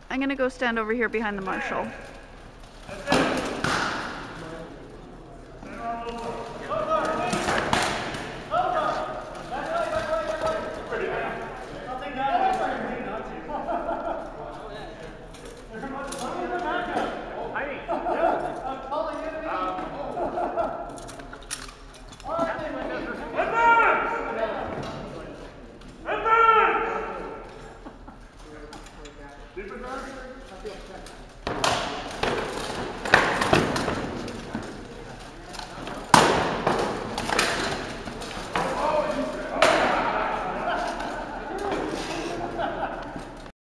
I'm gonna go stand over here behind the marshal.